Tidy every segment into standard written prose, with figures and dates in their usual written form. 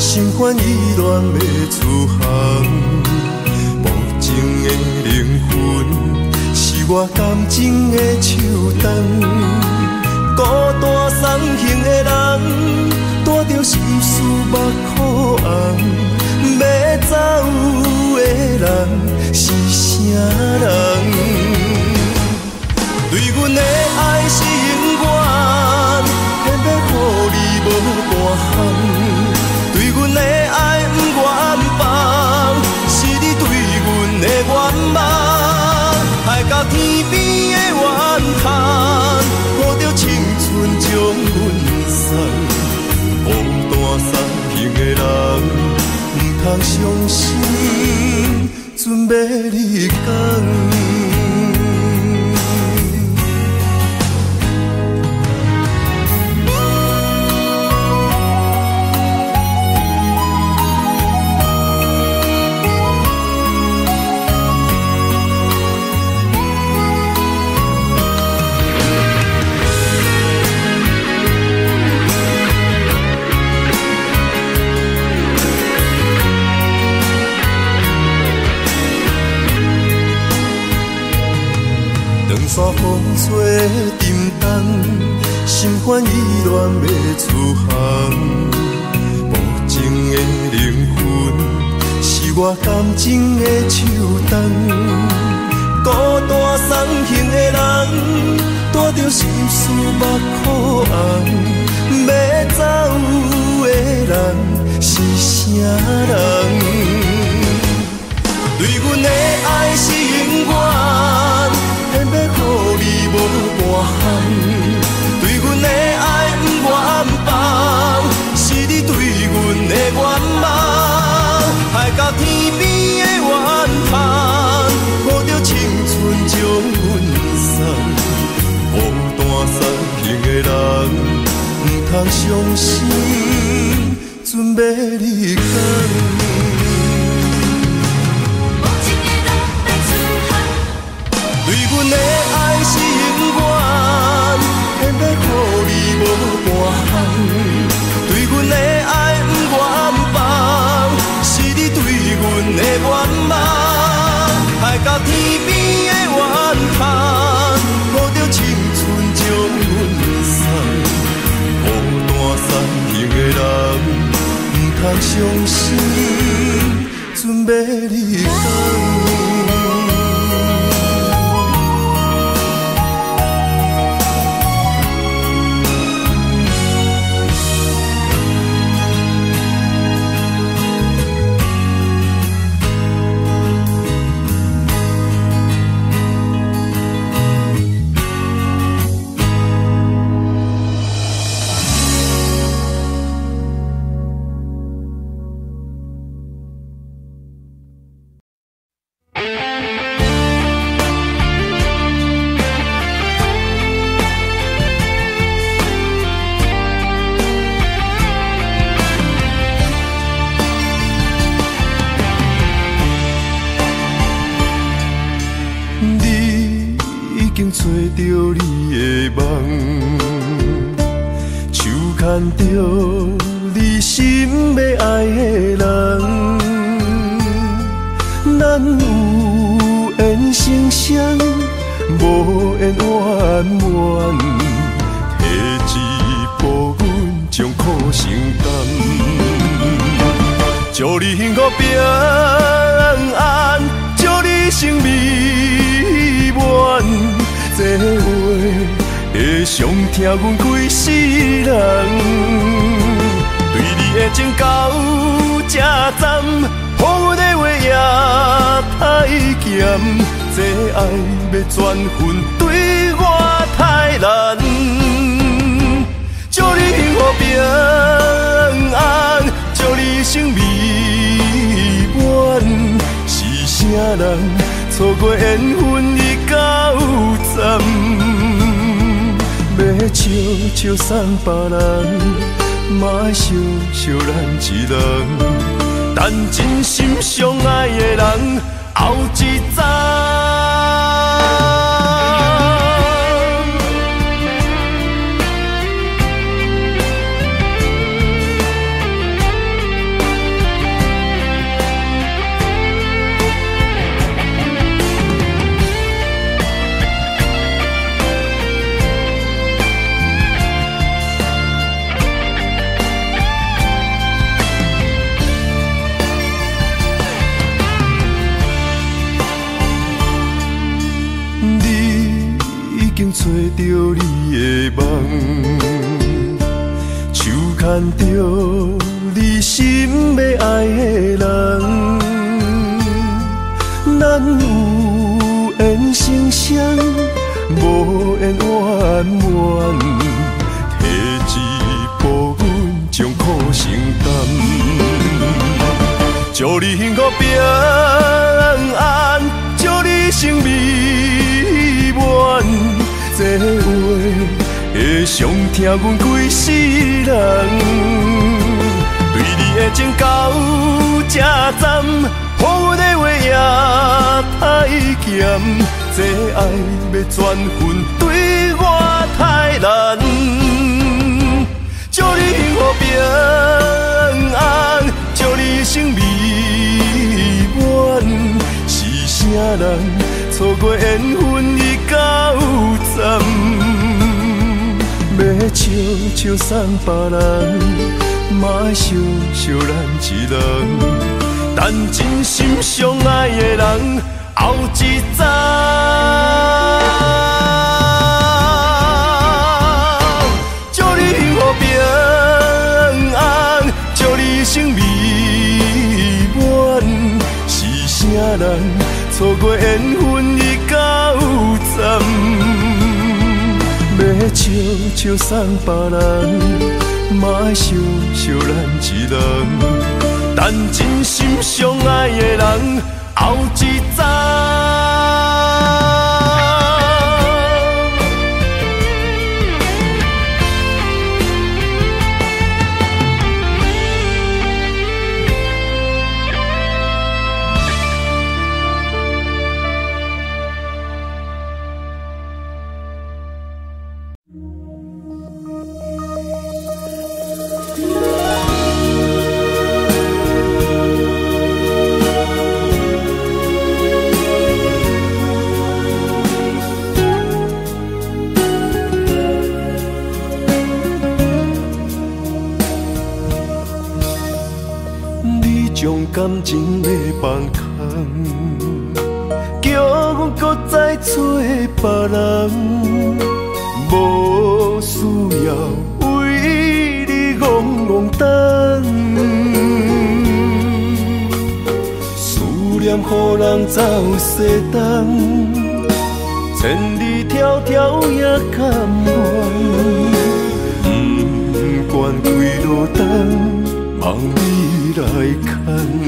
心烦意乱要出航，无情的灵魂是我感情的手重，孤单送行的人，带着心事目眶红。要走的人是啥人？对阮的爱是永远，偏要予你无大项。对阮的爱不愿放，是你对阮的愿望。爱到天边的怨叹，抱着青春将阮送。孤单送行的人。通相信，准要你讲。山风吹沉重，心烦意乱要出航。无情的灵魂是我感情的手重，孤单送行的人，带着心事目眶红。要走的人是啥人？对阮的爱是永远。偏要予你无大项，对阮的爱不愿放，是你对阮的愿望。爱到天边的怨叹，抱着青春将阮送。孤单送行的人，不通相信，准要你讲。对阮的爱是永远，偏要予你无大项。对阮的爱不愿放，是你对阮的愿望。爱到天边的怨叹，抱着青春将阮送。孤单送行的人，不通相信，准要你讲。找着你的梦，手牵着你心要爱的人，咱有缘成双，无缘圆满，提一步阮将苦承担，祝你幸福平安，祝你生美满。这话会伤疼阮规世人，对你的情到这站，予阮的话也太咸，这爱要转分对我太难。祝你幸福平安，祝你生美满，是啥人错过缘分已到站，要笑笑送别人，嘛爱笑笑咱一人，等真心相爱的人后一站。 找着你的梦，手牵着你心要爱的人，咱有缘成双，无缘圆满，提一步阮将苦承担。祝你幸福平安，祝你生美满，这话会伤疼阮规世人。对你的情到这站，予阮的话也太咸，这爱要转分对我太难。祝你幸福平安，祝你生美满，是啥人错过缘分已到站？要笑笑送别人，嘛爱惜惜咱一人。但真心相爱的人，后一站。祝你幸福平安，祝你生美满，是啥人错过缘分已到站？要笑笑送别人，嘛爱惜惜咱一人。但真心相爱的人，后一站。将感情的放空，叫阮搁再找别人，无需要为你戆戆等。思念予人走西东，千里迢迢也甘愿，不管几路灯。望你来牵，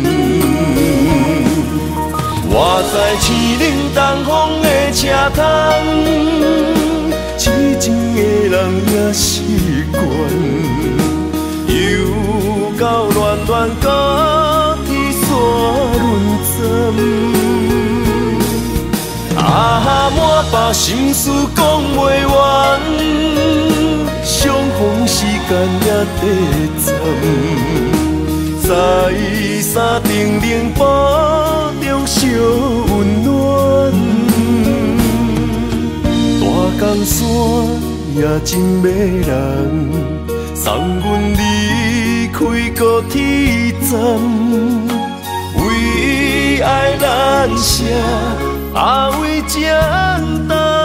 我在青冷东风的车窗，痴情的人也习惯，又到恋恋高天山论针，满腹心事讲袂完。相逢时间也短暂，在山顶冷波中烧温暖，大江山也真迷人，送阮离开高铁站，为爱咱写为简单。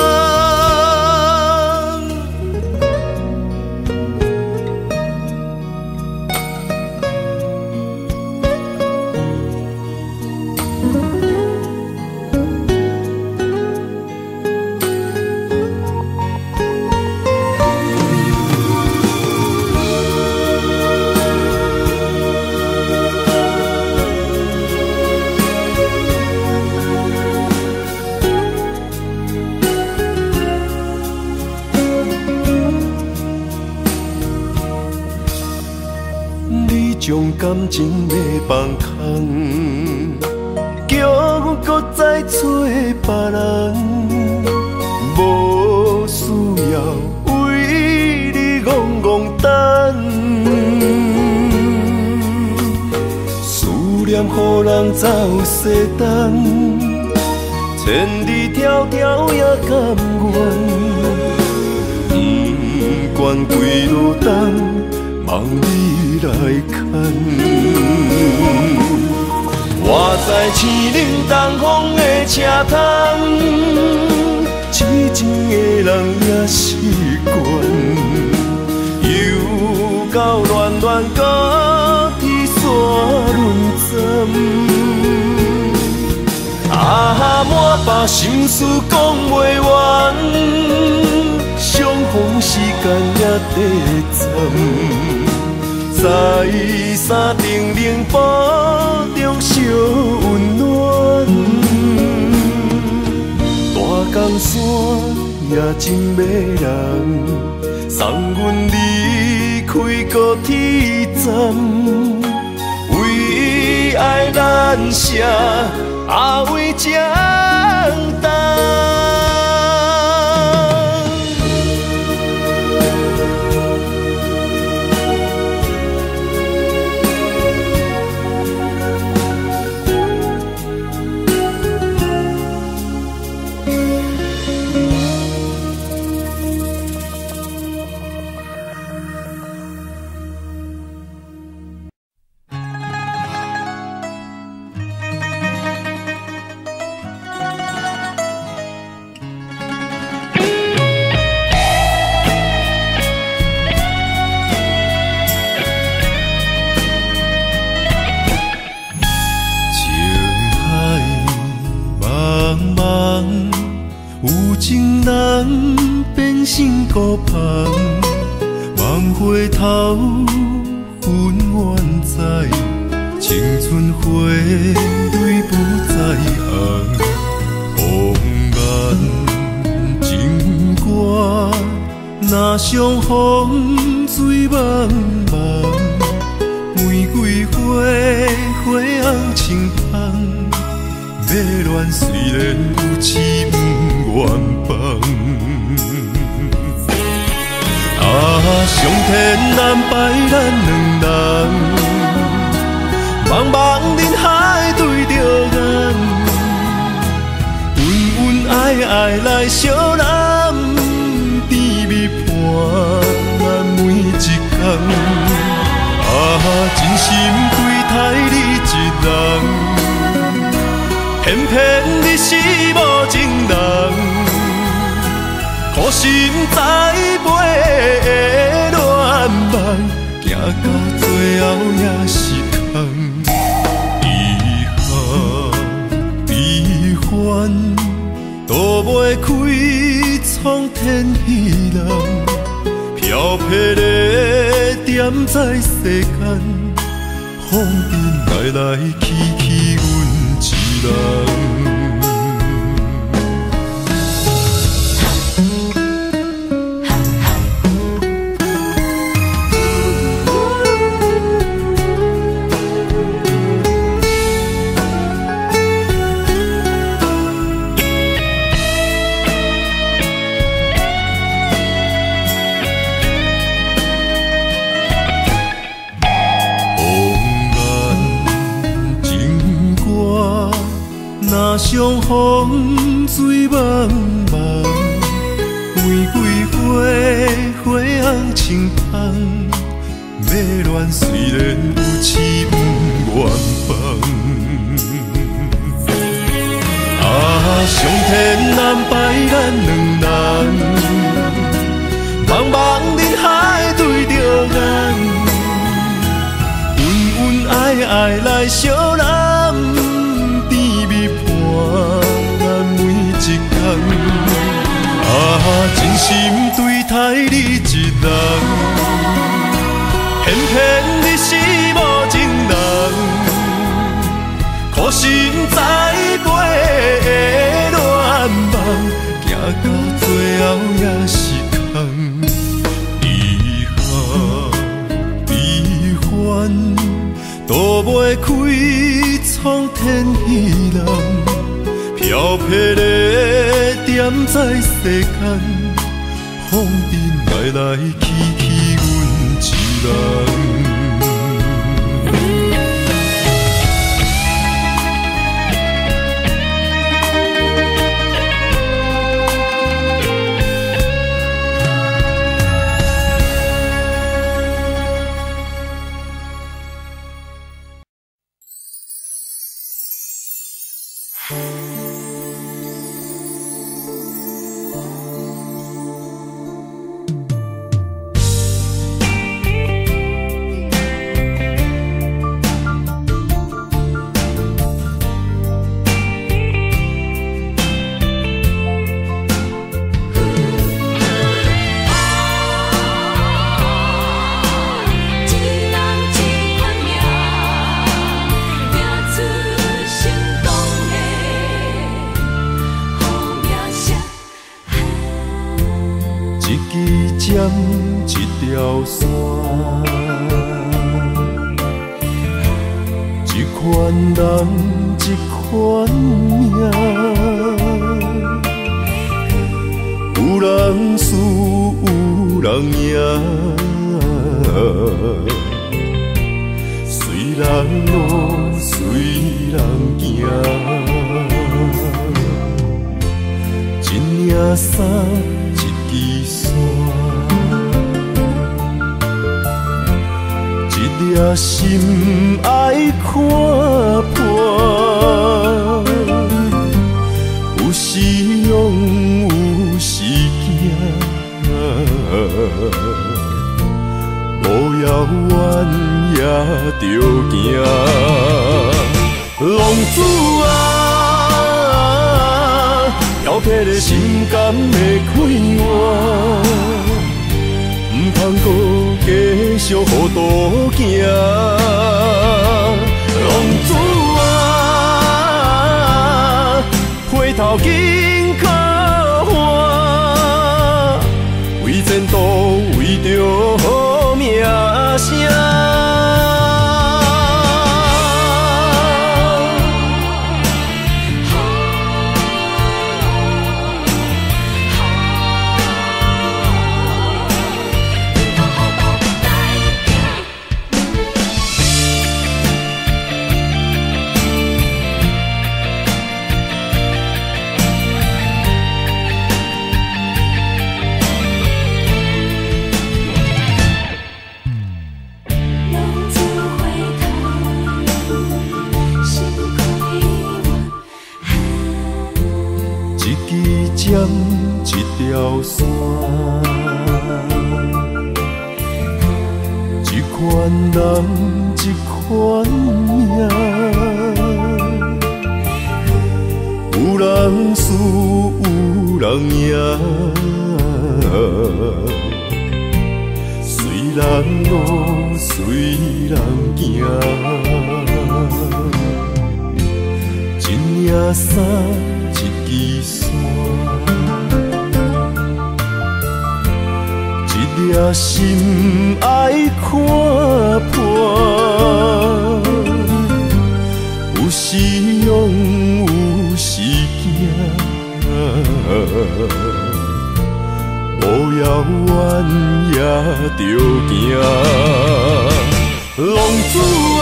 将感情的放空，叫阮搁再找别人，无需要为你戆戆等。思念予人走西东，千里迢迢也甘愿，不管几路灯。望你来牵，我在青冷东风的车窗， 痴情的人也习惯，又到恋恋到天线轮转。满腹心事讲袂完，相逢时间也短暂。在山顶冷波中烧温暖，大江山也真迷人，送阮离开高铁站，为爱难舍，为江东。心孤芳，望回头，分远在，青春花蕊不再红。红颜情歌，若相逢水茫茫。玫瑰花，花红轻芳，要恋虽然有痴不愿放。上天安排咱两人，茫茫人海对着眼，恩恩爱爱来相揽，甜蜜伴咱每一天。真心对待你一人，偏偏你是无情人。苦心栽培的恋梦，行到最后也是空。遗憾悲欢，都袂开创天喜人。飘泊的点在世间，风尘来来去去，阮一人。相逢水茫茫，玫瑰花，花红轻芳。要恋虽然有痴不愿放。上天安排咱两人，茫茫人海对着眼，恩恩爱爱来相揽。真心对待你一人，偏偏你是无情人。苦心栽培的恋梦，行到最后也是空。遗憾悲欢，都袂开创天喜人。飘泊的点在世间，风尘来来去去，阮一人。 一条线，一款人一款命，有人输有人赢，随人路随人行，一领衫一支线，一粒心爱看破，有时勇有时惊，路遥远也着行。浪子啊，挑剔的心肝会开换，唔通搁继续糊涂行。浪子啊，回头紧靠岸，为前途为着好名声。一条线，一款人一款命，有人输有人赢，随人路随人行，一领衫一支线，一粒心爱看破，有时勇有时惊，路遥远也着行。浪子啊，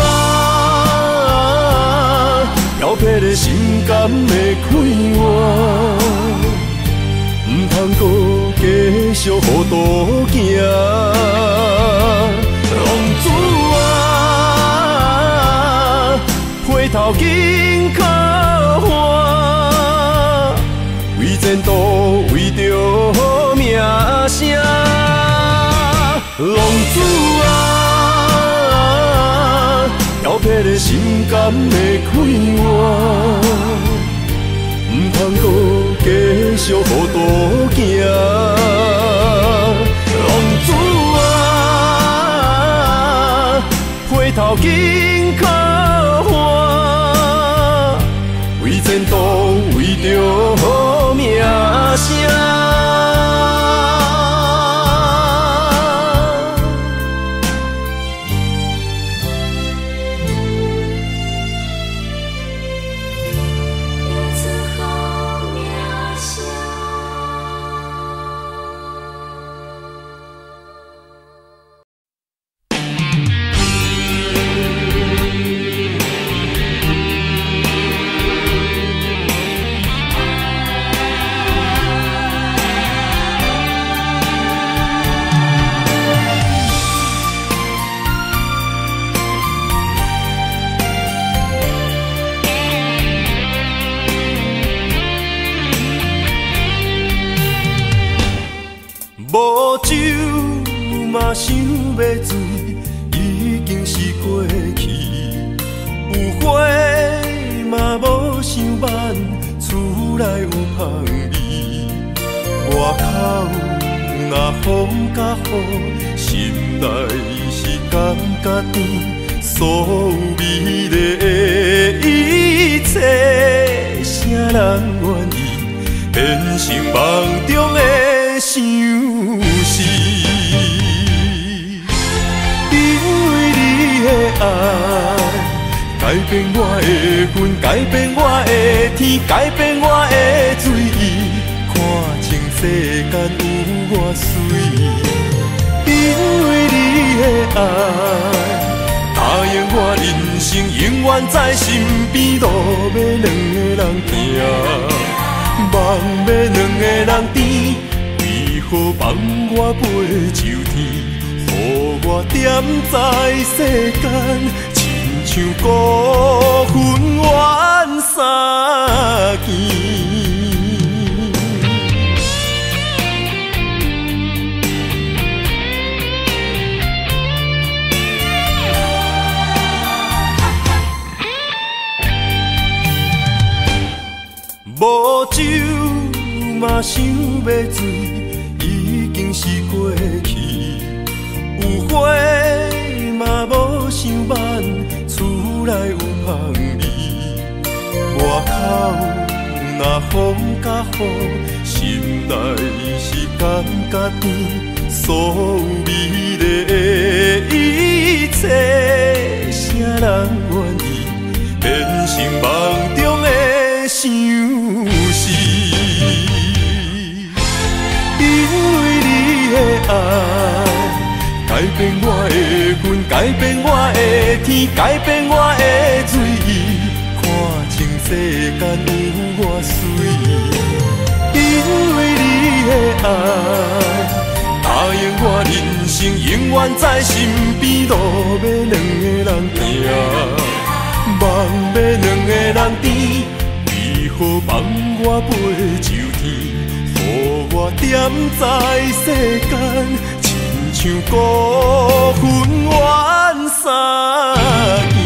挑剔的心肝会开换，唔通搁继续糊涂行。浪子啊，回头紧靠岸，为前途为着好名声。浪子啊，挑剔的心肝会开换，唔通搁继续糊涂行。浪子啊，回头紧靠岸，为前途为着好名声。无酒嘛想要醉，已经是过去。有花嘛无想挽，厝内有香味。外口若风甲雨，心内是感觉甜。所有美丽的一切，谁人愿意变成梦中的相思？ 变我的云，改变我的天，改变我的水。看清世间有我水，因为你的爱，答应我人生永远在身边。路要两个人行，梦要两个人甜，为何放我飞上天？予我踮在世间，亲像孤魂怨三更。无酒嘛想要醉，已经是过去。有花嘛无想挽，厝内有香味。外口若风甲雨，心内是感觉甜。所有美丽的一切，谁人愿意变成梦中的相思？因为你的爱，改变我的云，改变我的天，改变我的水。看清世间有我水，因为你的爱，答应我人生永远在身边。路要两个人行，梦要两个人甜，为何放我飞上天？予我踮在世间，像孤魂怨三更。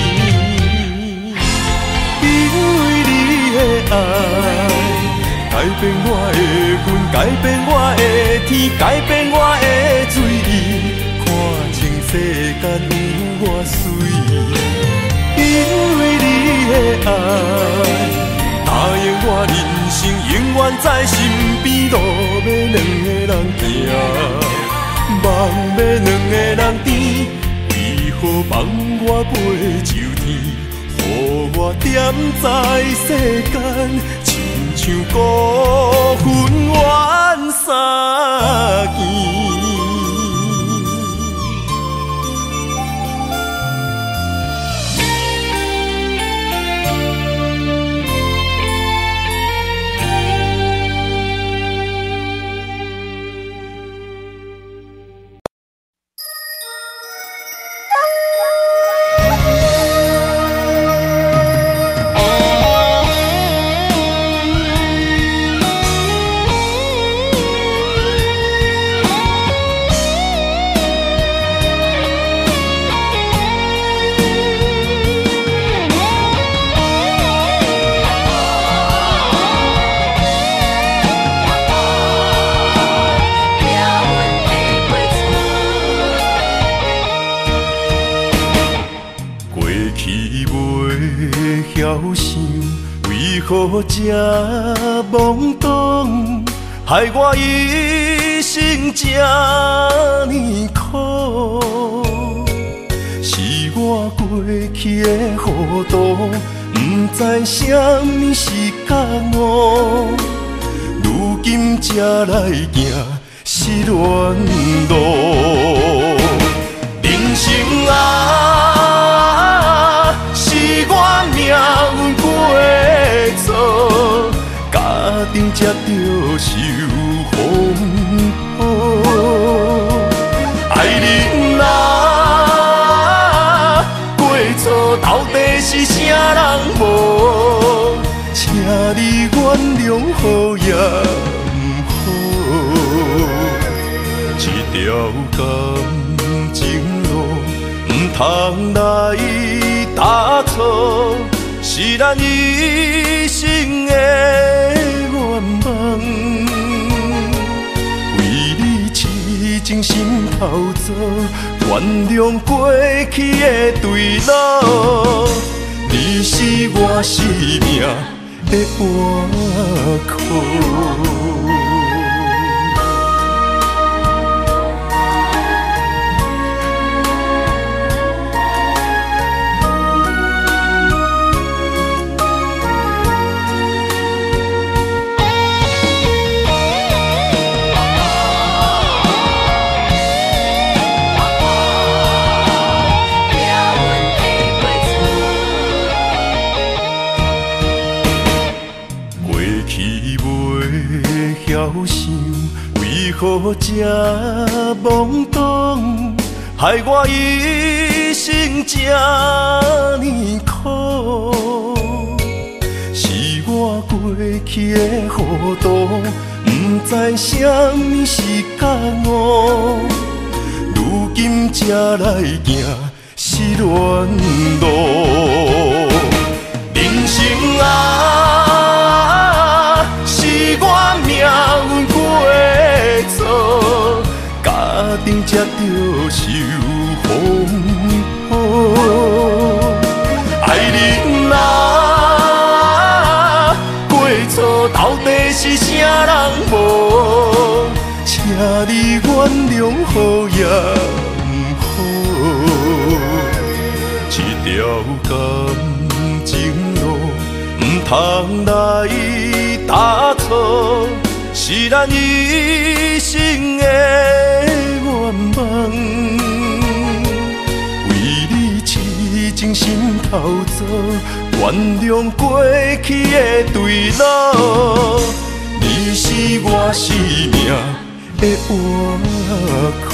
因为你的爱，改变我的云，改变我的天，改变我的水。看清世间有我水，因为你的爱，答应我人生永远在身边。路要两个人行，梦要两个人甜，为何放我飞上天？予我踮在世间，亲像孤魂怨三更。为何这懵懂，害我一生这呢苦？是我过去的糊涂，不知什么是觉悟。如今才来行失恋路，人生啊，是我命运过错，家庭才着受风波。爱人啊，过错到底是啥人无？请你原谅好也不好，这条感情路不通来打错，是咱一生的愿望。为你痴情心头做，原谅过去的对路。你是我生命的依靠。 想，为何这懵懂，害我一生这呢苦？是我过去的糊涂，不知什么是觉悟，如今才来行失恋路。人生啊，是我命运过错，家庭才着受风雨。爱人啊，过错到底是啥人无？请你原谅好也不好，这条感情路不通来打错，是咱一生的愿望。为你痴情心头做，原谅过去的对路。你是我生命的活口。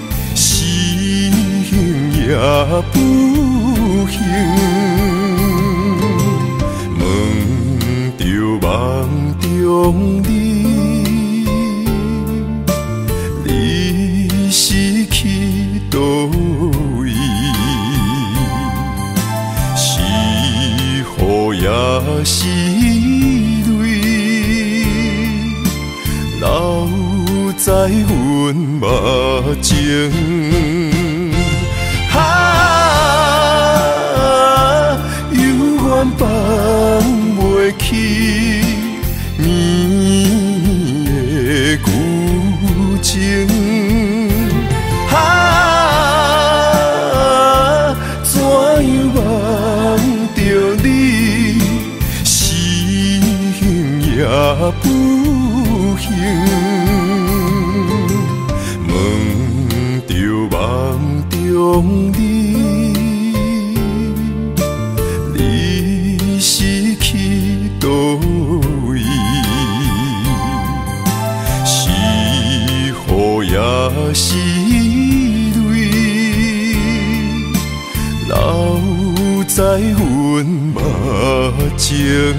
不幸。 中你，你是去倒位？是雨也是泪，留在阮目前。放袂起绵的旧情，怎样忘着你，心也不行。问着梦中你。倒位，是雨也是泪，留在阮目前。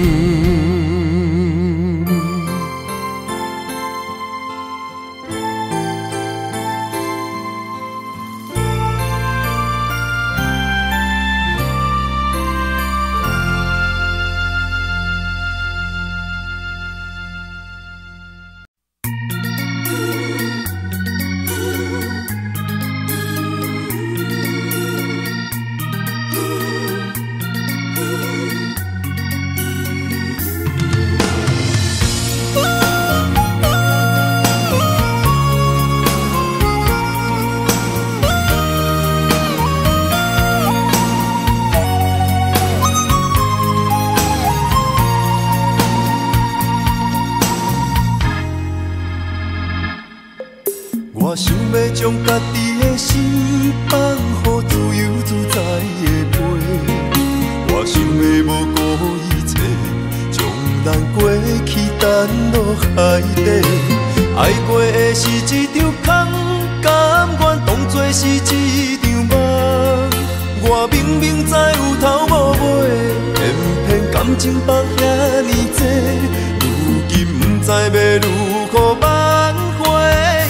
我想要将家己的心放予自由自在的飞，我想要无顾一切，将咱过去弹落海底。爱过的是一场空，甘愿当作是一场梦。我明明知有头无尾，偏偏感情放遐尼多，如今不知要如何挽回。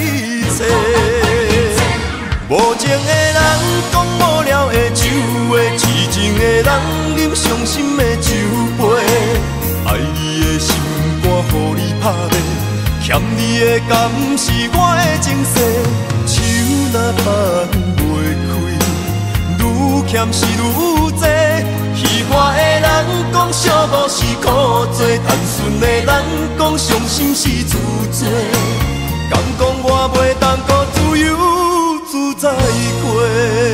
无情的人讲无聊的酒话，痴情的人饮伤心的酒杯。爱你的心肝，予你拍卖，欠你的甘是我的情世。手若放袂开，愈欠是愈多。戏花的人讲小故事苦做，单纯的人讲伤心是自罪。敢讲我袂当搁自由自在过？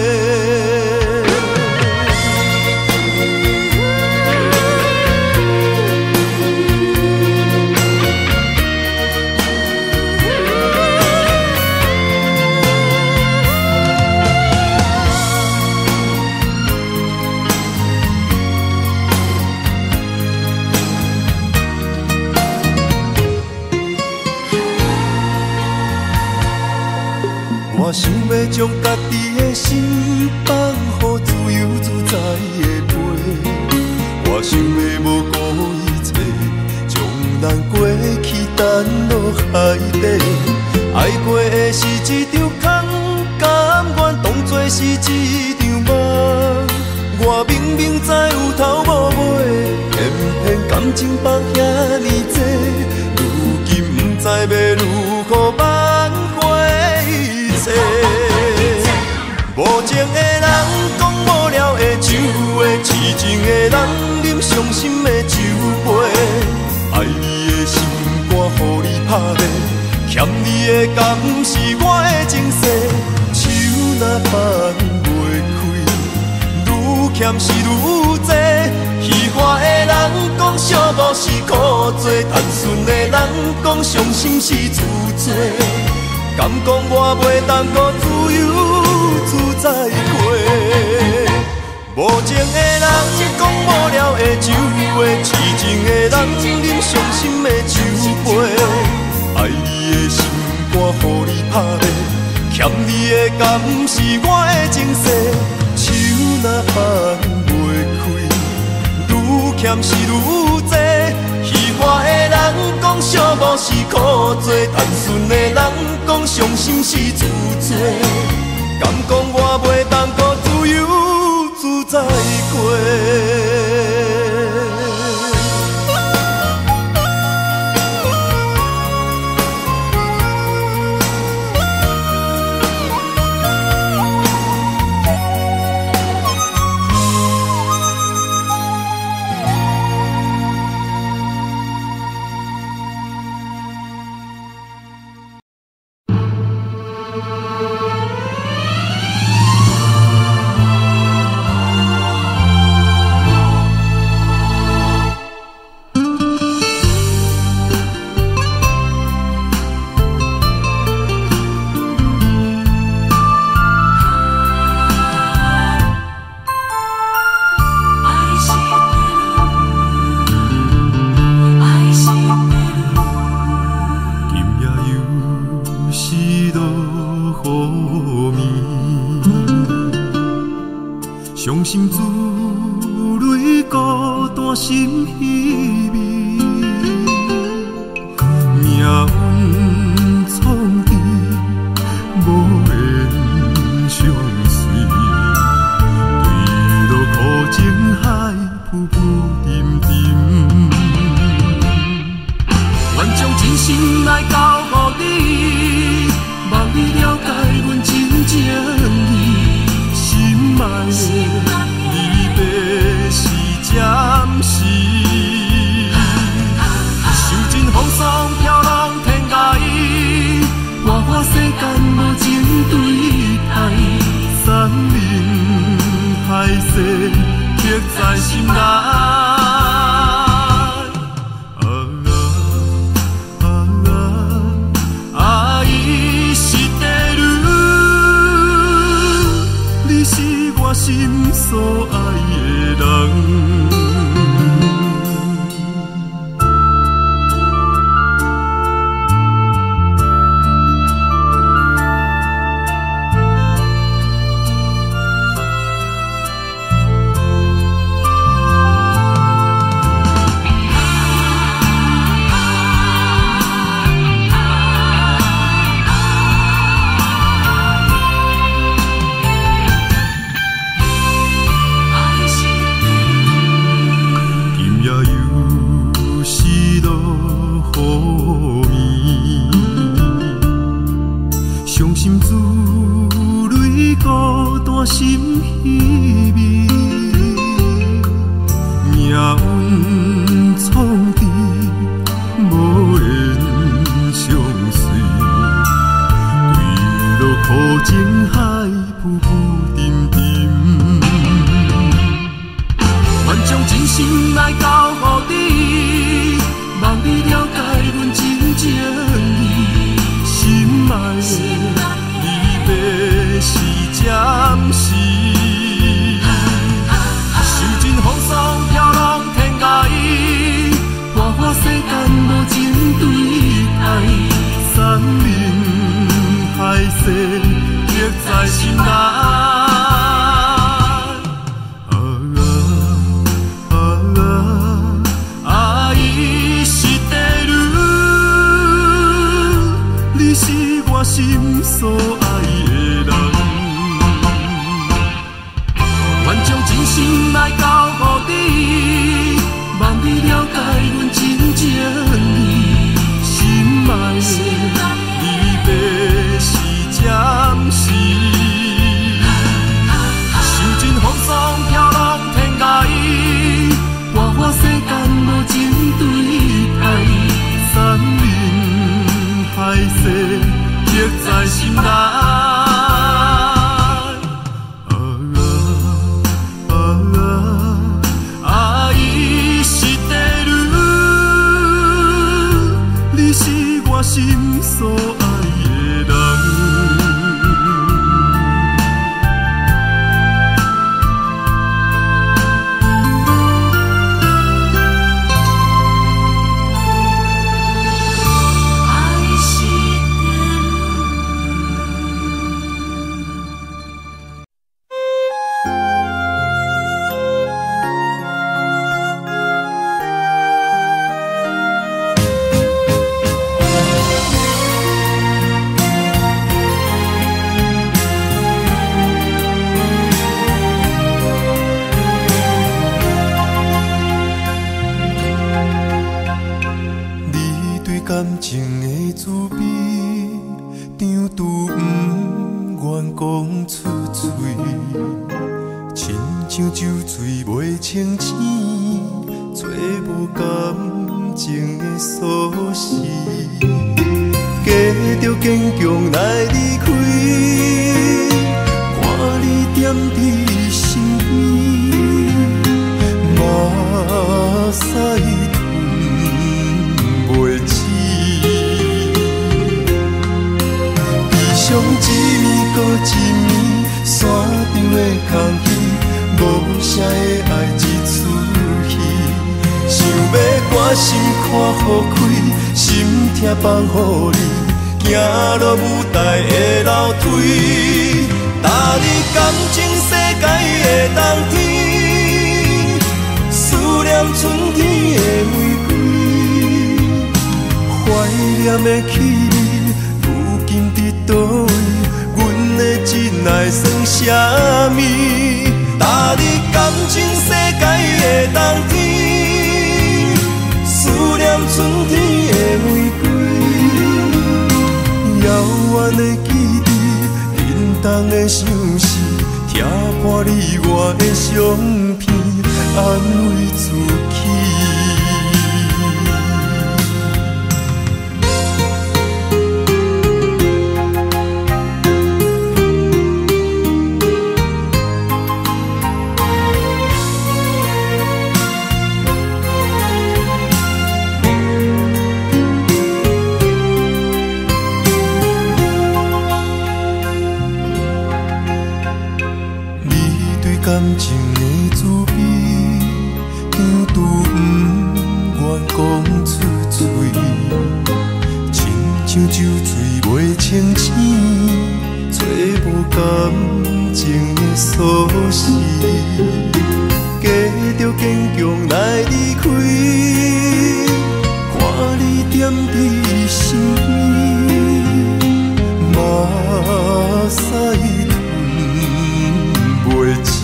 我想要将家己的心放予自由自在的飞，我想要无顾一切，将咱过去弹落海底。爱过的是一场空，甘愿当作是一场梦。我明明知有头无尾，偏偏感情放遐尼多，如今不知要如何挽回。无情的人讲无聊的酒话，痴情的人饮伤心的酒杯。爱你的心肝，予你拍卖，欠你的甘是我的情世。手若放袂开，愈欠是愈多。戏花的人讲小故事苦做，单纯的人讲伤心是自罪。敢讲我袂当搁自由自在过？无情的人讲无聊的酒话，痴情的人饮伤心的酒杯。爱你的心肝，予你拍卖，欠你的甘是我的情世。手若放袂开，愈欠是愈多。戏花的人人讲寂寞是苦做，单纯的人讲伤心是自作。敢讲我袂当搁自由自在过？ 伤心自泪，孤单心稀微。命运创治，无缘相随。对落苦情海，浮浮沉沉。愿将真心来交予你，望你了解阮真情意。心爱的，离别是暂时，受尽风霜飘浪天涯，花花世间无情对待，山盟海誓刻在心内。我心所爱的人。伤心自泪，孤单心稀微。命运创治，无缘相随。对落苦情海，浮浮沉沉。愿将真心来交予你，望你了解阮真情意。心爱的，离别是暂时，受尽风霜飘浪天涯，花花世间无情对待，山盟海誓刻在心内。我心所爱的人，愿将真心来交予你，望你了解阮真情意。心爱的，离别是暂时，受尽风霜飘浪天涯，花花世间无情对待，山盟海誓刻在心内。伊是地女，你是我心所爱的人。 拄不愿讲出嘴，亲像酒醉袂清醒，找无感情的锁匙，假着坚强来离开，看你踮伫身边，目屎吞袂止。悲伤一暝搁一暝，山顶的空虚，无声的爱一出戏。想要关心看好开，心痛放予你，行落舞台的楼梯。搭你感情世界的冬天，思念春天的玫瑰，怀念的起你，如今伫倒位？阮的真爱算啥物？搭你感情世界的冬天，思念春天的玫瑰，遥远的记忆，冷冻的相思，听破你我的相片，安慰自己。感情的滋味，强拄不愿讲出嘴，亲像酒醉袂清醒，找无感情的锁匙，假着坚强来离开，看你踮伫身边，目屎吞袂止。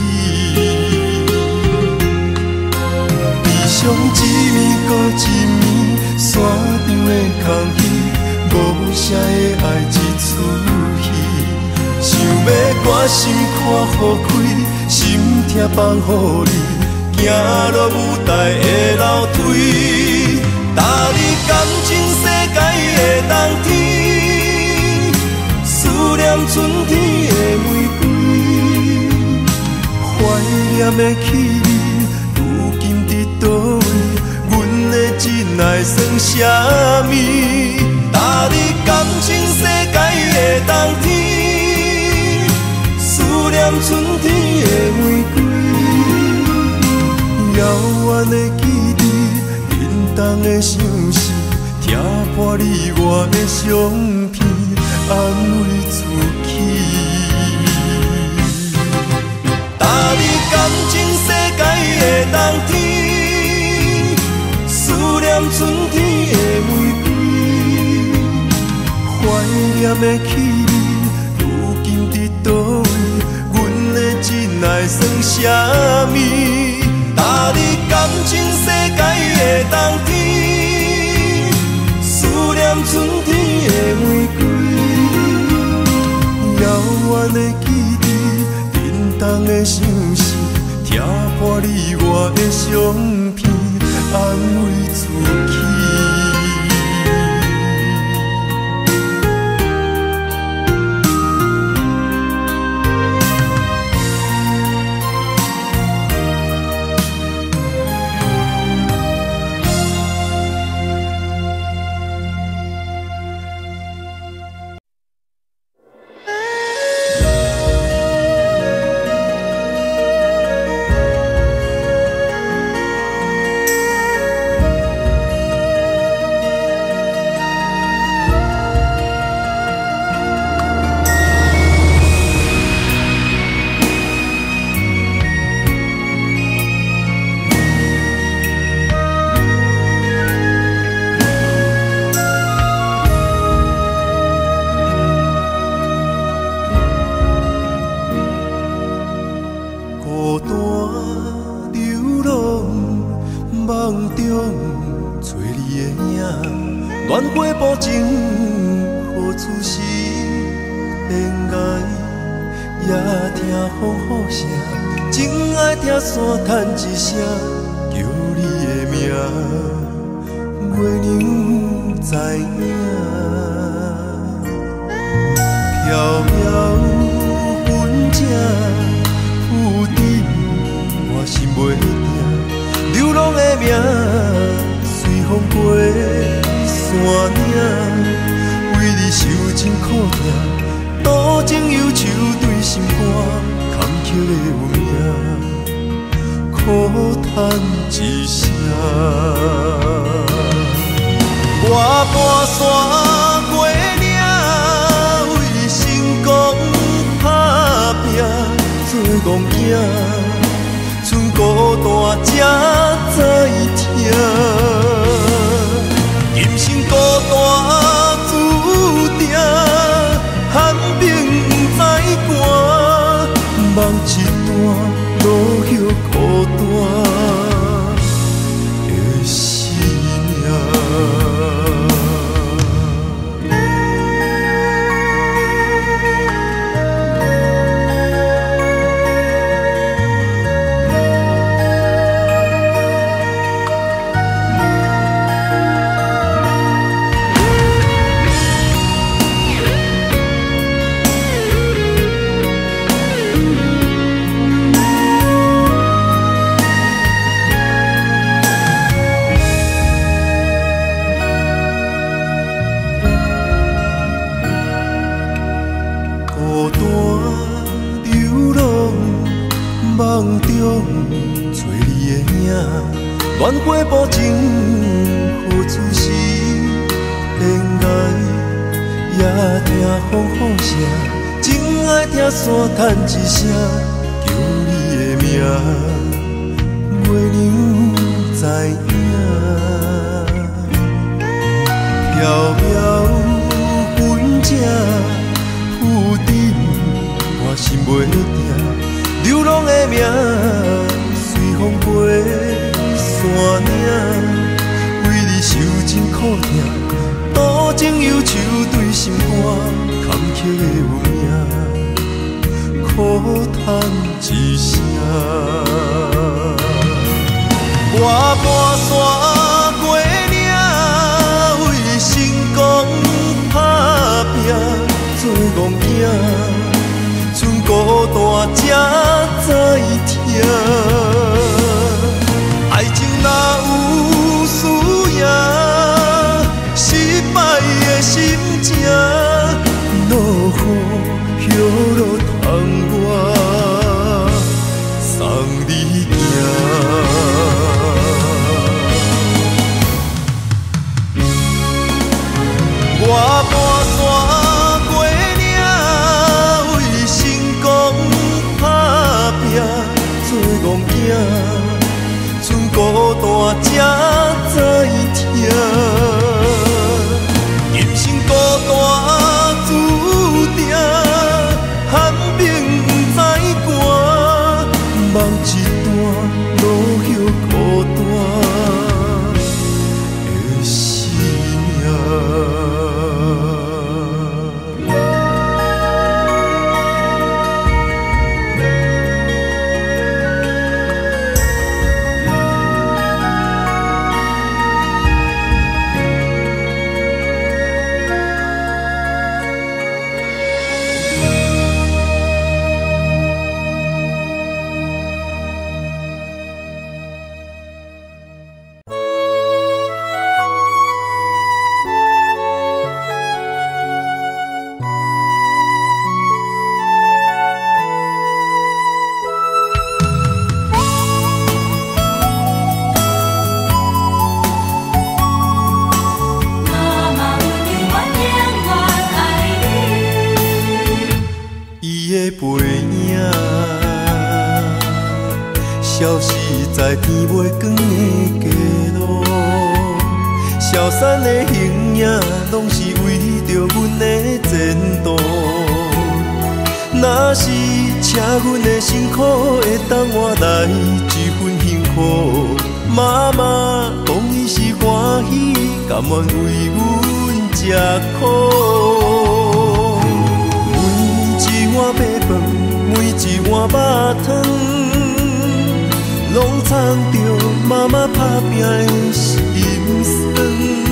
悲伤一暝搁一暝，山顶的空虚，无声的爱一出戏。想要关心看好开，心痛放予你，行落舞台的楼梯。搭你感情世界的冬天，思念春天的玫瑰，怀念的起你，如今伫倒位？阮的真爱算啥物？搭你感情世界的冬天，思念春天的玫瑰，遥远的记忆，冷冻的相思，听破你我的相片，安慰自己。搭你感情世界的冬天，思念春天的玫瑰，怀念的起你，如今伫倒位？阮的真爱算啥物？搭你感情世界的冬天，思念春天的玫瑰，遥远的记忆，冷冻的相思，听破你我的相片，安慰自己。 也听风雨声，真爱听山叹一声，叫你的名，月亮知影。飘飘云遮，浮沉我心袂定，流浪的命随风过山岭，为你受尽苦痛，多情忧愁对心肝，坎坷的运命，苦叹一声。我跋山过岭，为成功打拼，做戆囝，剩孤单才知听。人生孤单注定，寒冰不知寒，梦一段落叶孤单的思念。梦中找你的影，恋过步情，何处是恋爱？也听风雨声，真爱听山叹一声，叫你的名，月亮知影。飘飘云遮，浮沉我心袂定。流浪的命，随风过山岭，为你受尽苦痛，多情忧愁对心肝，坎坷的运命，苦叹一声。我跋山过岭，为成功打拼，做戆囝。剩孤单才知听，爱情若有输赢，失败的心情，落雨叶落窗外，送你行。我跋山过岭，为成功打拼，做戆囝，剩孤单才知听。人生孤单注定，寒冰不知寒，梦一段落叶孤单的思念。消失在天袂光的街路，消散的形影，拢是为着阮的前途。若是请阮的辛苦会当换来一份幸福，妈妈讲伊是欢喜，甘愿为阮吃苦。每一碗白饭。 一碗肉汤，拢藏着妈妈打拼的心酸。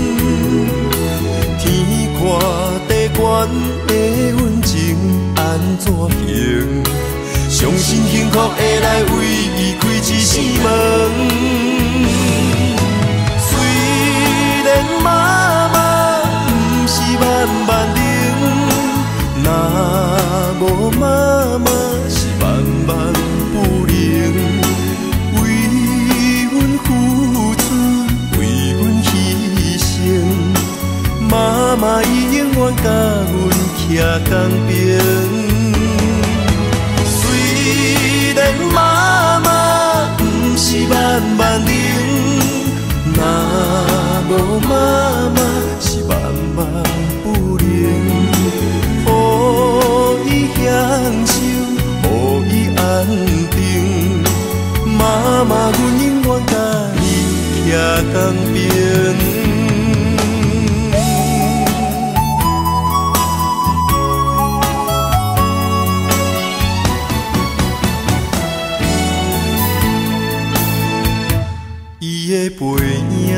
天看地悬的温情安怎行？相信幸福会来为伊开一扇门。虽然妈妈不是万万能，若无妈妈是万万不能。为阮付出，为阮牺牲，妈妈伊永远甲阮徛同边。虽然妈妈不是万万能，若无妈妈是万万不能。予伊享受，予伊安定，妈妈阮永远甲伊徛同边。的背影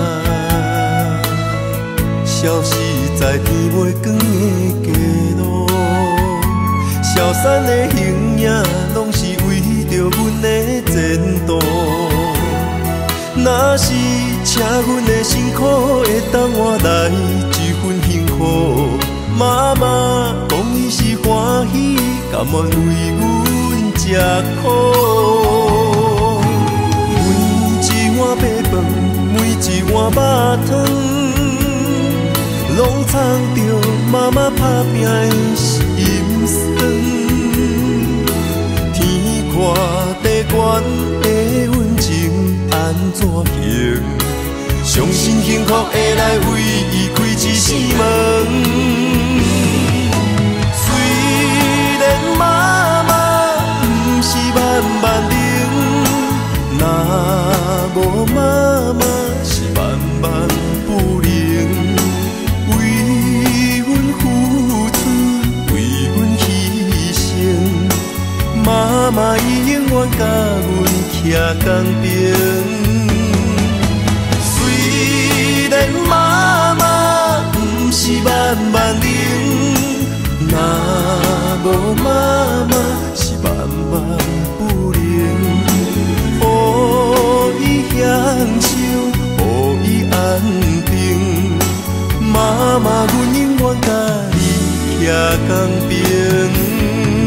消失在天袂光的街路，消散的形影拢是为着阮的前途。若是请阮的辛苦会当换来一份幸福，妈妈讲伊是欢喜，甘愿为阮吃苦。一碗白饭，每一碗肉汤，拢藏着妈妈打拼的心酸。天看地悬的温情安怎行？相信幸福会来为伊开一扇门。虽然妈妈不是万万能，若无妈妈是万万不能。为阮付出，为阮牺牲，妈妈伊永远甲阮徛同边。虽然妈妈不是万万能，若无妈妈是万万不能。享受，予伊安定，妈妈阮永远甲伊徛同边。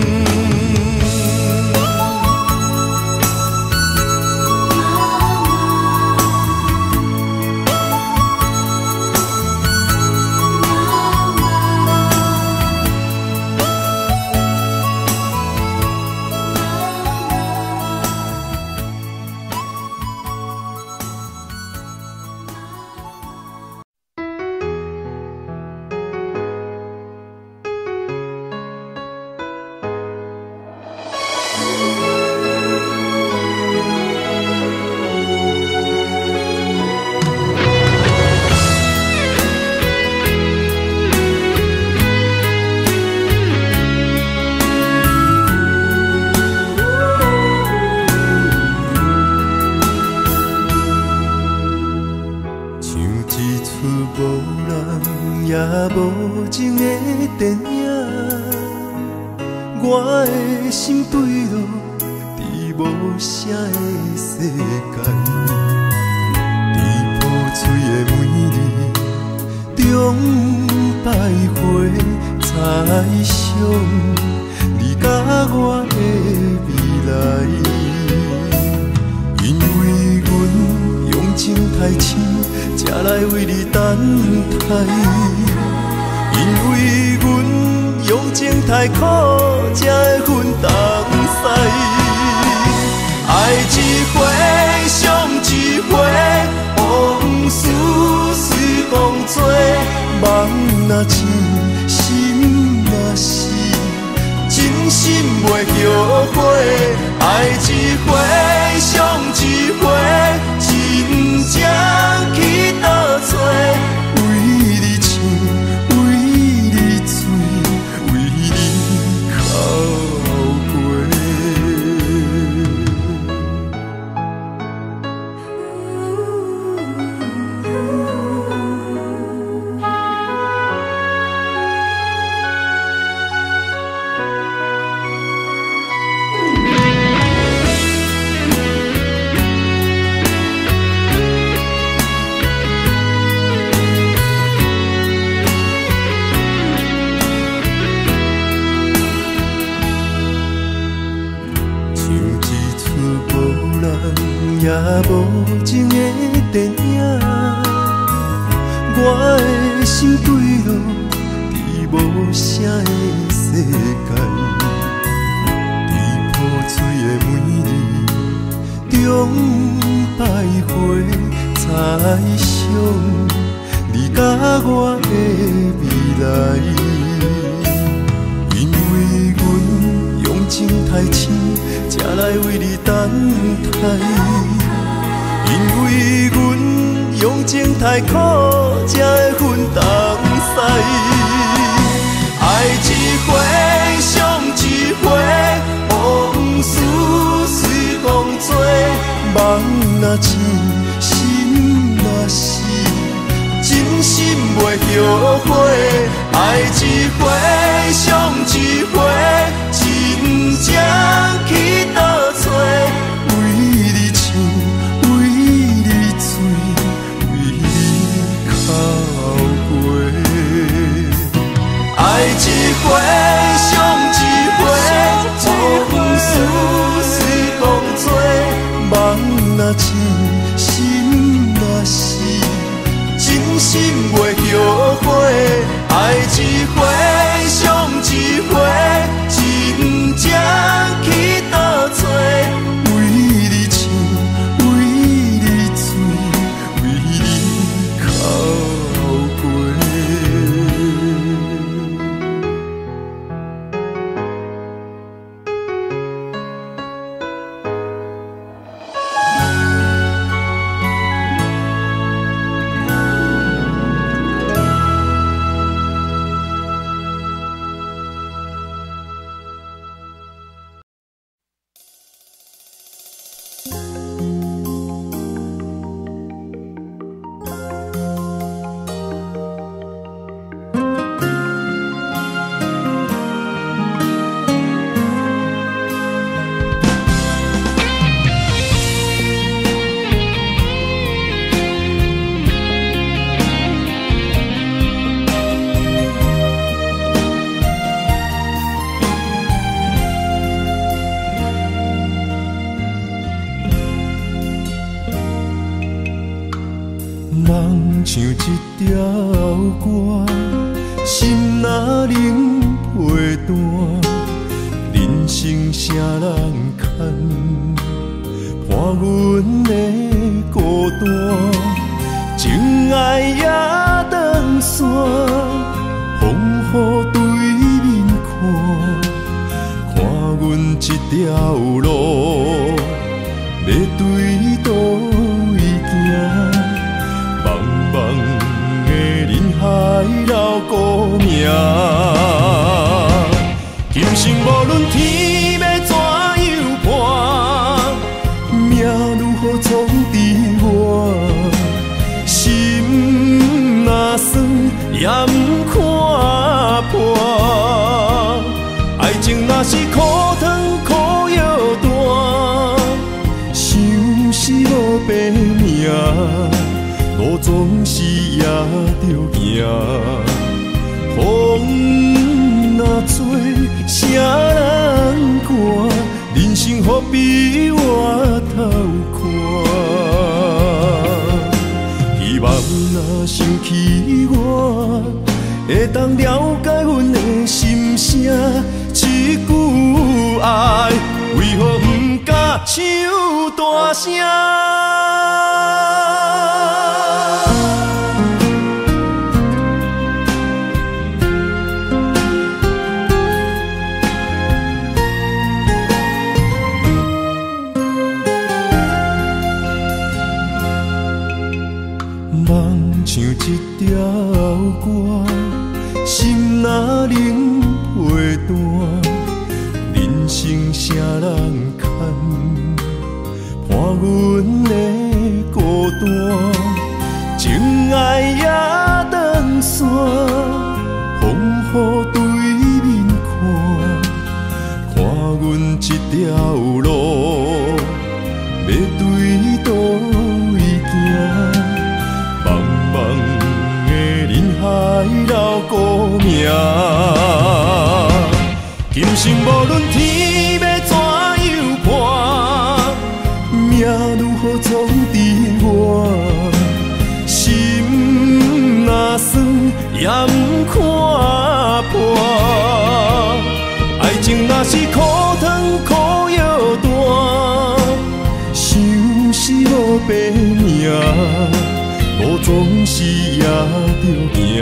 我的心坠落伫无声的世界，伫破碎的每日中徘徊，猜想你甲我的未来。因为阮用情太深，才来为你等待。因为阮用情太苦，才会分东西。爱一回，伤一回，往事随风吹。梦若醒，心若死，真心袂后悔。爱一回，伤一回，真正去倒找。为你唱，为你醉，为你哭过。 也无情的电影，我的心坠落伫无声的世界，伫破碎的每日中徘徊，猜想你甲我的未来。因为阮用情太深，才来为你等待。因为阮用情太苦，才会分东西。爱一回，伤一回，往事随风吹。梦若醒，心若死，真心袂后悔。爱一回，伤一回，真正去倒找。为你唱，为你醉，为你哭过。爱一回，伤一回，往事随风吹。梦若醒，心若死，真心袂后悔。爱一回，伤一回，真正去倒找。为你唱，为你醉，为你哭过。梦像一条歌，心若冷被单，人生啥人牵，伴阮的孤单，情爱也断线，风雨对面看，看阮这条路要对倒位行。茫茫的人海留孤名，今生无论天要怎样判，命如何闯伫我，心若酸也不看破。爱情若是苦糖苦药断，想是无白命。路总是也着行，风若吹，谁人看？人生何必回头看？希望若想起我，会当了解阮的心声。一句爱，为何不敢唱大声？梦像一条歌，心若冷被单，人生啥人牵，伴阮的孤单，情爱也断线，风雨对面看，看阮这条路要对倒位行。茫茫的人海留孤名，今生无论天要怎样判，命如何？ 也不看破。爱情若是苦糖苦药大，想是无白命，路总是也着行。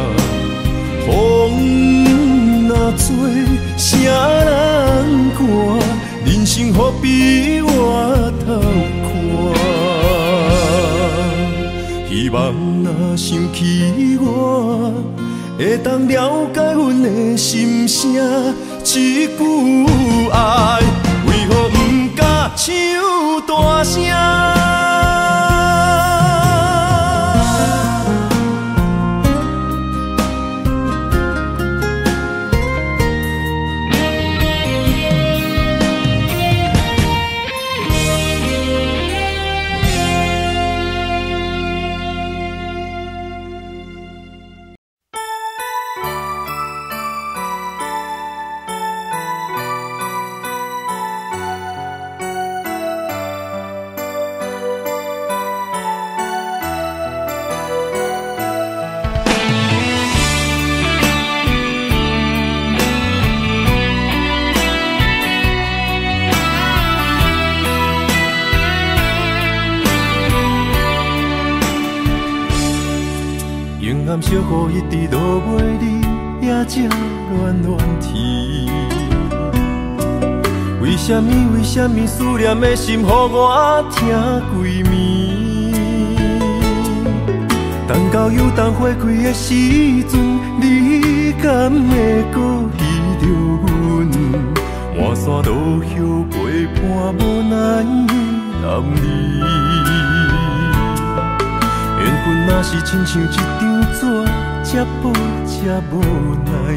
风若多，谁人看？人生何必回头看？希望若想起我，会当了解阮的心声。一句爱，为何不敢唱大声？小雨一直落袂离，也才乱乱天。为什么思念的心，予我疼规暝？等到有冬花开的时阵，你敢会搁记着阮？满山路叶陪伴无奈男儿。缘分若是亲像一张纸，才薄才无奈。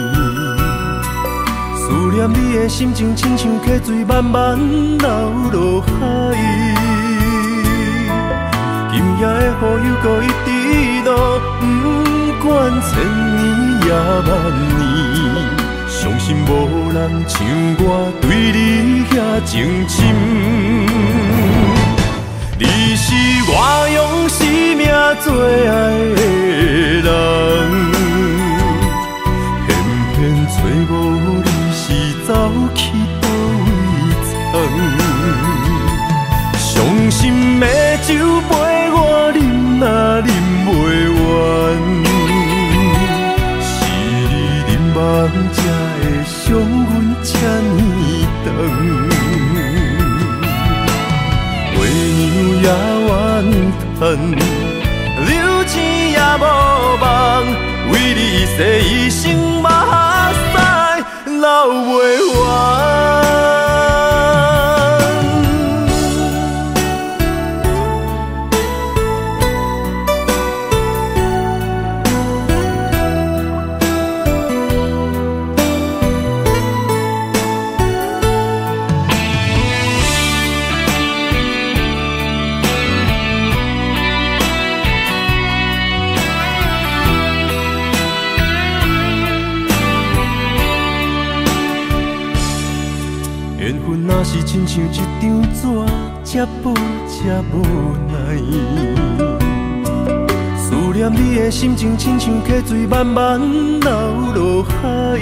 思念你的心情，亲像溪水慢慢流落海。今夜的雨又搁一直落，不管千年也万年，相信无人像我对你遐情深。你是我用生命最爱的人，偏偏找无你是走去倒位藏。伤心的酒杯我饮也饮袂完，是你忍望才会伤阮这呢长。也怨恨，留钱也无望，为你洗一生目屎流袂完。缘分若是亲像一张纸，才薄才无奈。思念你的心情，亲像溪水慢慢流落海。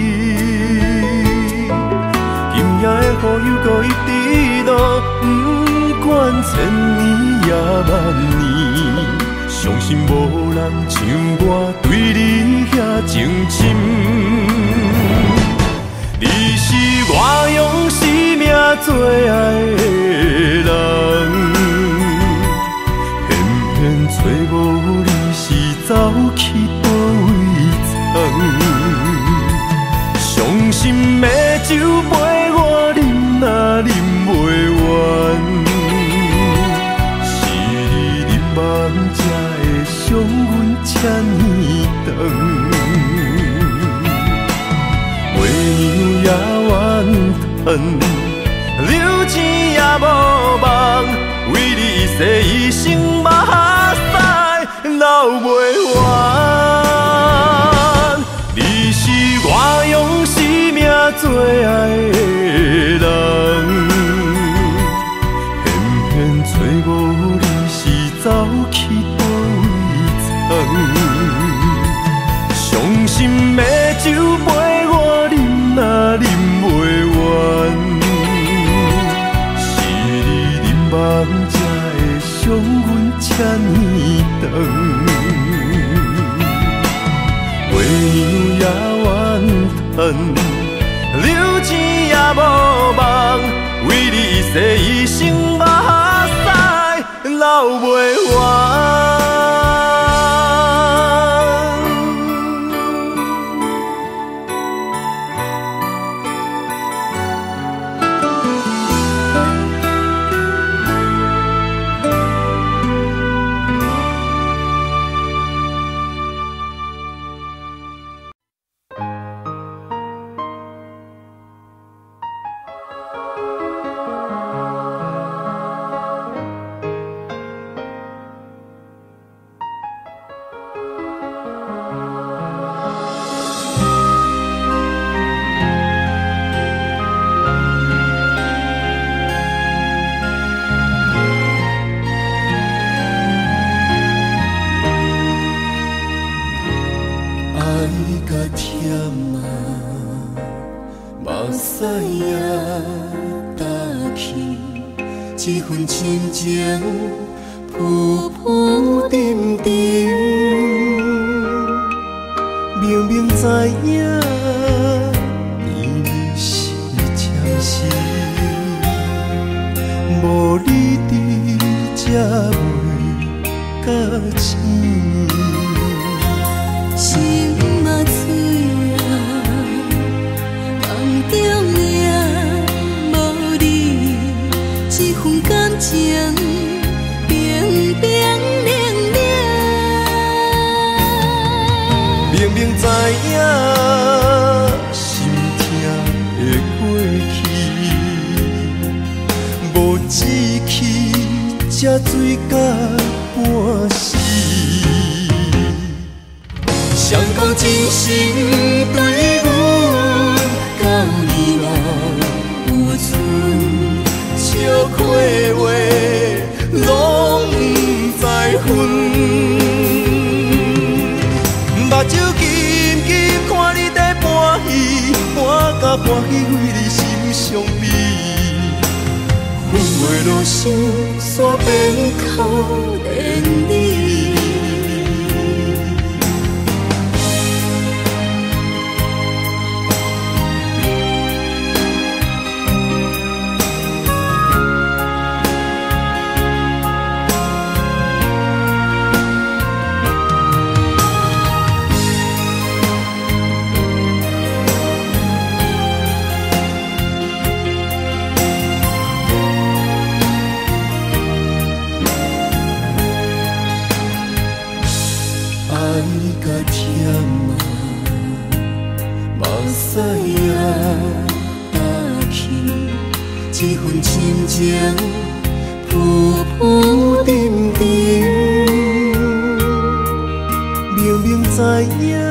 今夜的雨又搁一直落，不管千年也万年，相信无人像我对你遐情深。你是我用生命最爱的人，偏偏找无你是走去倒位藏。伤心的酒杯我饮也饮袂完，是你忍望才会伤阮这呢长。也怨恨，留钱也无望，为你洗一生目屎流袂完。你是我用生命最爱的人，偏偏找无你是走去倒位藏。 屎也打去，这份亲情浮浮沉沉。明明知影你是暂时，无你伫这袂到醒。 心嘛碎啊，梦中也无你，这份感情冰冰冷冷。 明明知影心痛会过去，无志气才醉到半死。谁讲真心对阮，到你嘛有剩，笑亏话拢不知分。目睭紧紧看你在搬戏，搬甲搬戏为你心伤悲。阮袂落心，煞变可怜你。这份亲情浮浮沉沉，明明知影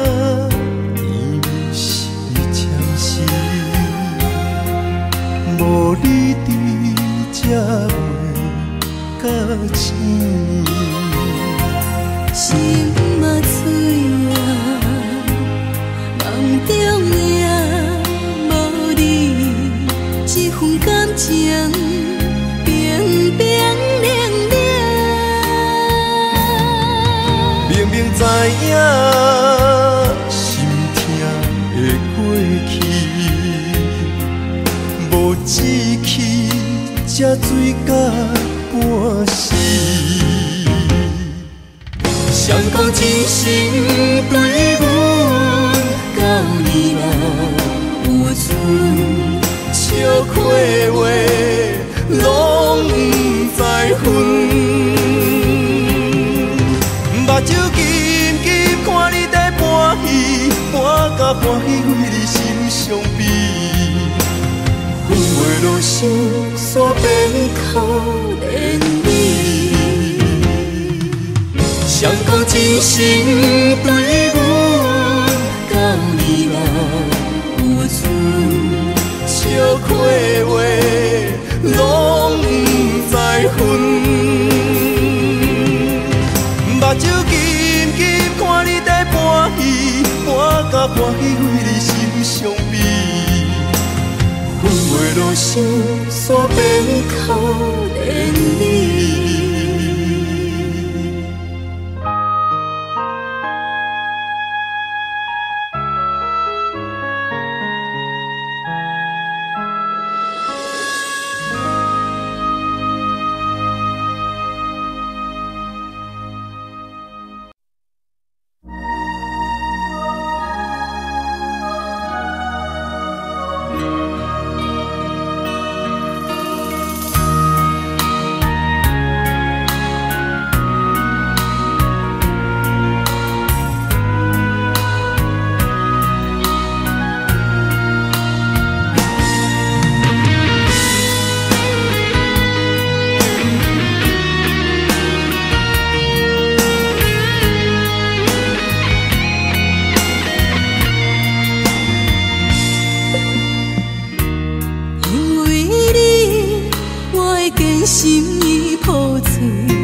你是暂时，无你伫这袂到醒。 心嘛碎啊，梦中也无你，这份感情冰冰冷冷。 明明知影心痛会过去，无志气才醉到半死。谁讲真心对阮，到你嘛有剩，笑亏话拢不知分。目睭紧紧看你在搬戏，搬甲搬戏为你心伤悲。阮袂落心，煞变可怜你。谁讲真心对阮，到你嘛有剩，笑亏话拢不知分。目睭紧紧看你在搬戏，搬甲搬戏为你心伤悲。阮袂落心，煞变可怜你。 心已破碎，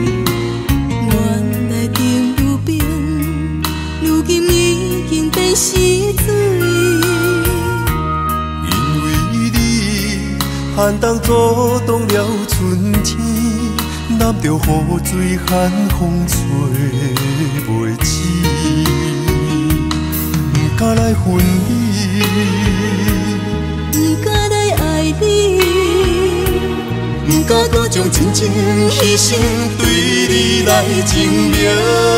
原来朋友变，如今已经变死水。 寒冬阻挡了春天，难着雨水寒风吹袂起，不敢来分你， 不敢来爱你，不敢搁将真情牺牲对你来证明。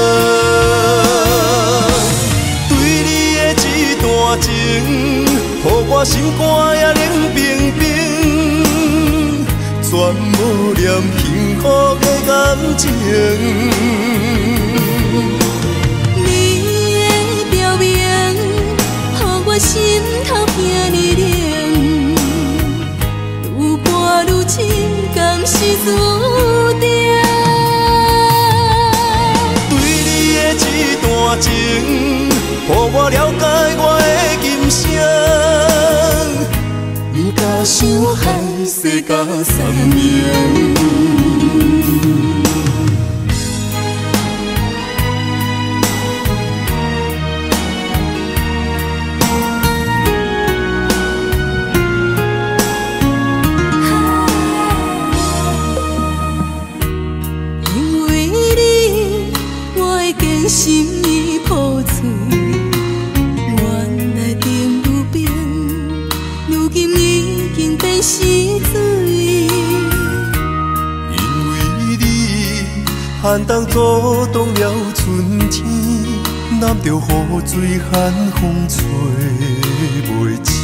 对你的这段情，予我心肝也冷冰冰，全无念幸福的感情。 你的表明，予我心头疼你冷，愈伴愈深，敢是注定？ 对你的这段情，予我了解我的今生，不敢想害世甲三命。 心已破碎，原来甜如冰，如今已经变死水。 因为你寒冬阻挡了春天，难着雨水寒风吹袂起，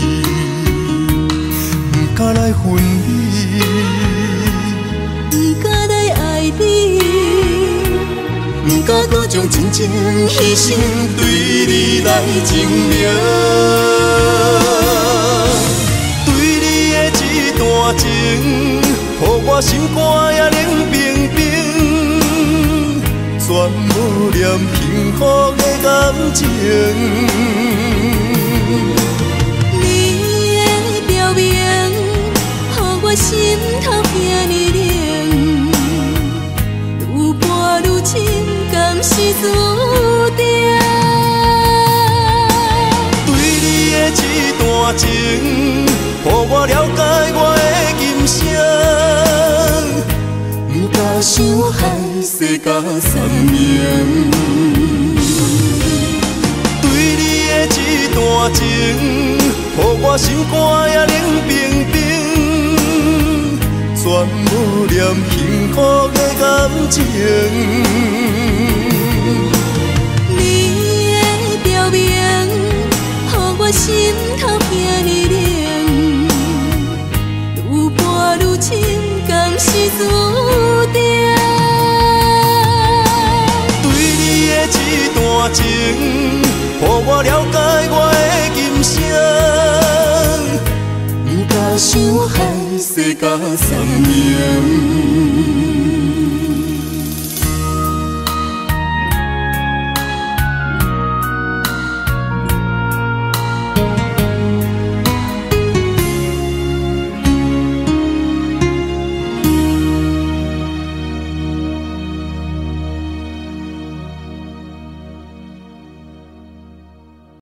不敢来分你， 不敢来爱你。不敢搁将真情牺牲对你来证明。 对你的这段情，予我心肝也冷冰冰，全无念幸福的感情。 你的表明，予我心头疼你冷，愈伴愈深。是注定。 对你的这段情，予我了解我的今生，不敢想害世甲三命。对你的这段情，予我心肝也冷冰冰，全无念幸福的感情。 心头疼你冷，愈伴愈深，敢是注定？ 对你的这段情，予我了解我的今生，不敢想害世甲三命。